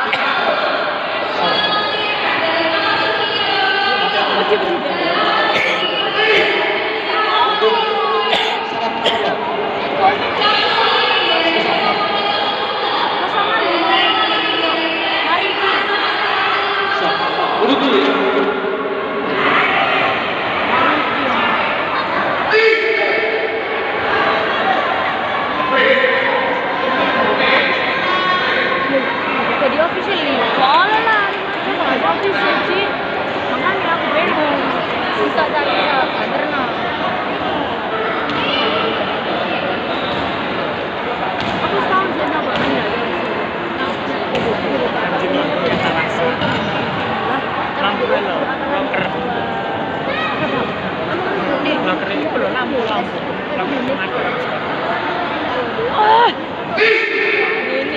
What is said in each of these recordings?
Jadi officially, soalnya lah, itu official sih, makanya aku bingung, susah cari karena aku tahu sih apa namanya. Lampu lo, loker. Loker itu lo lampu. Ini.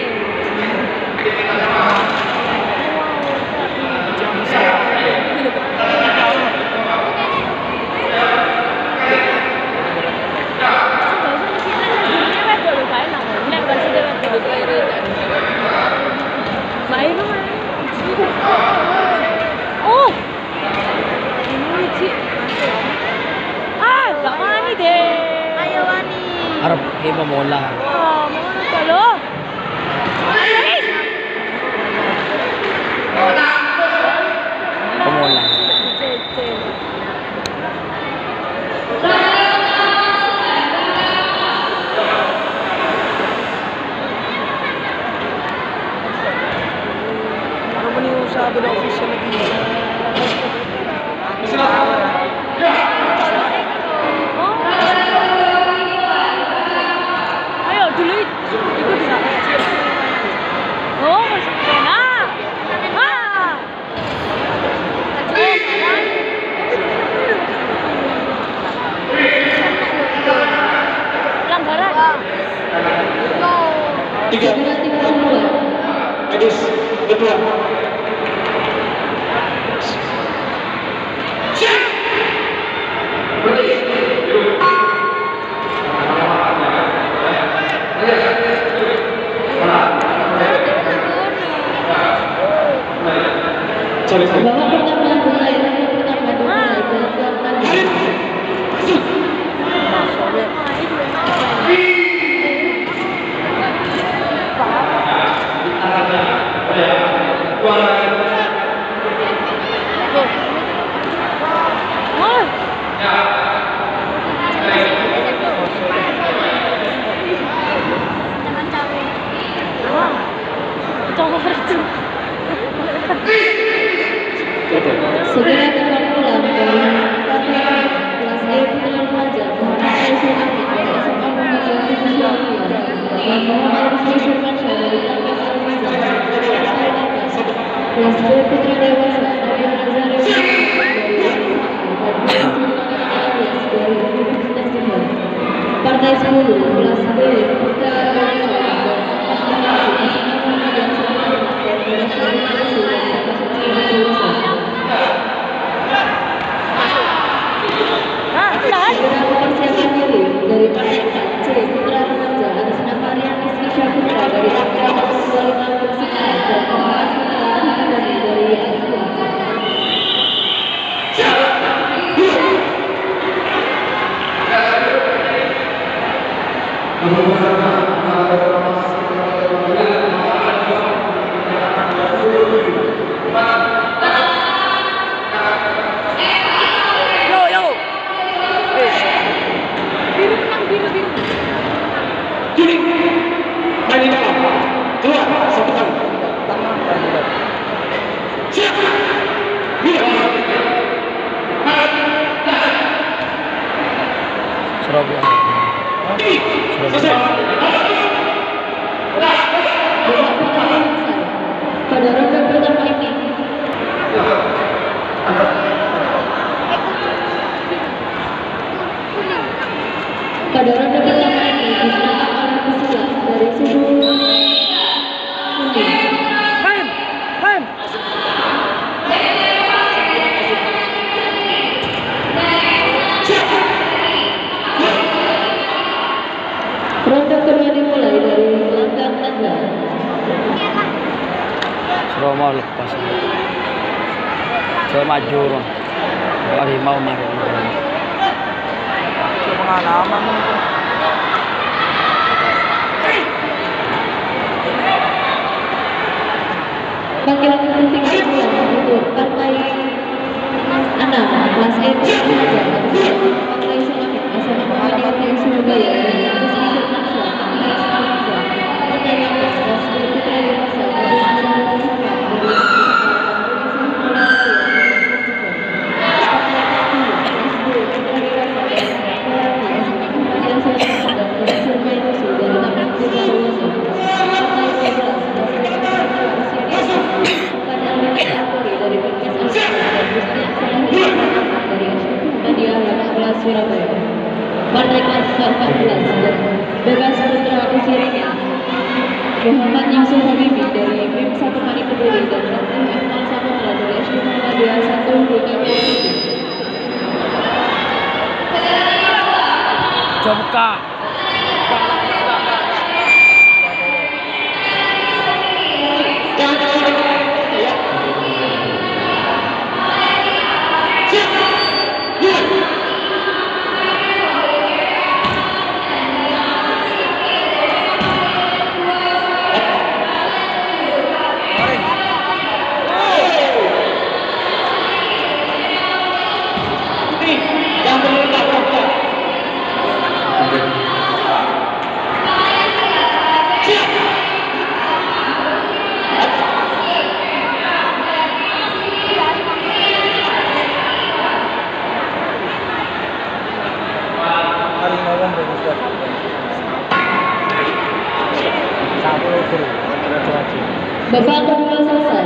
Oh, ini lucu. Gak wani deh. Ayo wani. Harap kayo mamola. Mau kalau. Mamola. Ano ba niyo sabi ng official na gini? Ayo dulu ikut sana. Oh, masuk enak. Pelanggaran. Tiga. Edis kedua. Babak pertama mulai segera berpulang dari kelas E Putra Remaja kelas B Putra Dewasa Partai 10 kelas B Putra segera mempersiapkan diri dari partai C Putra Remaja atas nama Rian Rizky Syahputra dari partai 25 Persikat dan keempat dari Nomor Bro mau lepas. Coba maju bro. Harimau mari. Pengalaman. Panggilan penting kedua untuk partai 6 kelas E Partai Seramik Asal Muhammadiyah yang Surabaya Partai 16 kelas Putra Dewasa Surabaya. Partai kelas 14 Bebas Putra Usianya Muhammad Yusuf Habibi dari BEM 1 Mari Peduli dan Partai F01 dari SD Muhammadiyah 1 DKI. Coba. Babak kedua selesai.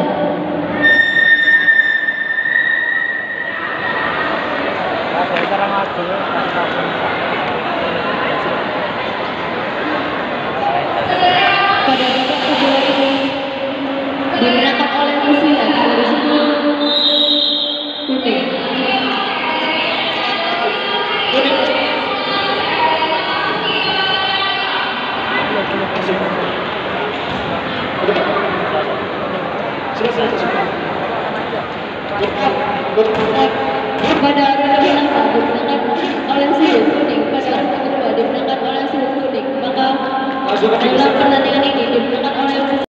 Pada babak kedua ini dimenangkan oleh Rusia dari suku kuning. Pada ronde pertama dimenangkan oleh suku kuning. Pada ronde kedua dimenangkan oleh suku kuning. Maka dalam pertandingan ini dimenangkan